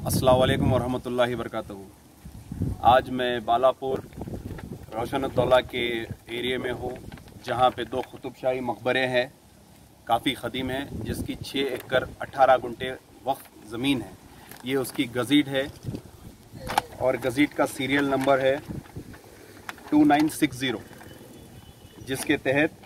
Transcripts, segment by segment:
अस्सलाम वालेकुम वरहमतुल्लाहि वबरकातुहू। आज मैं बालापुर रोशन-उद-दौला के एरिया में हूँ, जहाँ पे दो कुतुबशाही मकबरे हैं, काफ़ी क़दीम है, जिसकी 6 एकड़ 18 गुंठे वक्फ ज़मीन है। ये उसकी गज़ीट है और गज़ीट का सीरियल नंबर है 2960, जिसके तहत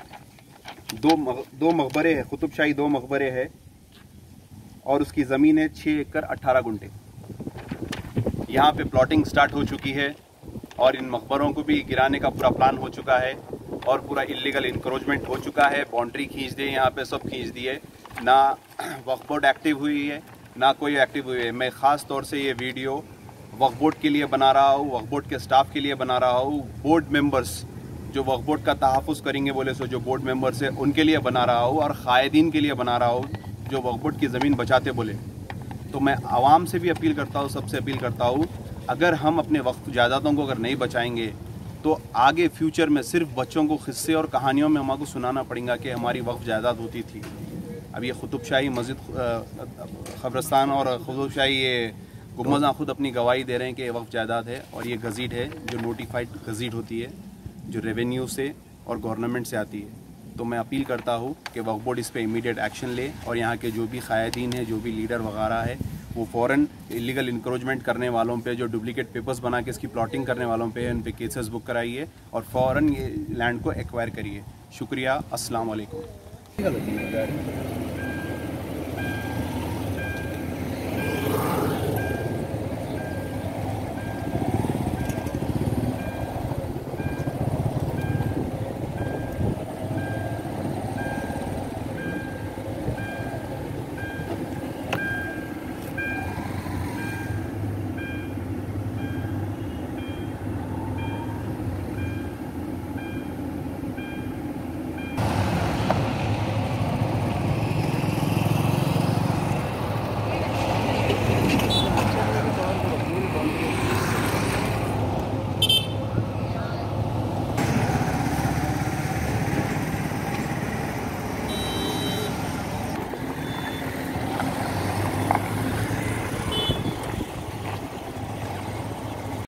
दो मकबरे हैं, कुतुबशाही दो मकबरे हैं और उसकी ज़मीन है 6 एकड़ 18 गुंठे। यहाँ पे प्लॉटिंग स्टार्ट हो चुकी है और इन मकबरों को भी गिराने का पूरा प्लान हो चुका है और पूरा इलीगल इंक्रोचमेंट हो चुका है। बाउंड्री खींच दी, यहाँ पे सब खींच दिए, ना वक्फ बोर्ड एक्टिव हुई है ना कोई एक्टिव हुई है। मैं ख़ास तौर से ये वीडियो वक्फ बोर्ड के लिए बना रहा हूँ, वक्फ बोर्ड के स्टाफ के लिए बना रहा हूँ, बोर्ड मेंबर्स जो वक्फ बोर्ड का तहफ़्फ़ुज़ करेंगे बोले सो जो बोर्ड मेंबर्स है उनके लिए बना रहा हूँ और क़ायदीन के लिए बना रहा हूँ जो वक्फ बोर्ड की ज़मीन बचाते बोले। तो मैं आवाम से भी अपील करता हूँ, सबसे अपील करता हूँ, अगर हम अपने वक्फ जायदादों को अगर नहीं बचाएंगे तो आगे फ्यूचर में सिर्फ बच्चों को किस्से और कहानियों में हमको सुनाना पड़ेगा कि हमारी वक्फ जायदाद होती थी। अब ये कुतुबशाही मस्जिद क़ब्रिस्तान और कुतुबशाही ये गुंबज़ खुद अपनी गवाही दे रहे हैं कि ये वक्फ जायदाद है और ये गज़ीट है जो नोटिफाइड गज़ीट होती है, जो रेवेन्यू से और गवर्नमेंट से आती है। तो मैं अपील करता हूँ कि वक्फ बोर्ड इस पर इमीडिएट एक्शन ले और यहाँ के जो भी क़ायदीन हैं, जो भी लीडर वगैरह है, वो फ़ौरन इलीगल इंक्रोचमेंट करने वालों पे, जो डुप्लीकेट पेपर्स बना के इसकी प्लॉटिंग करने वालों पे, उन पे केसेस बुक कराइए और फ़ौरन ये लैंड को एक्वायर करिए। शुक्रिया। अस्सलाम वालेकुम।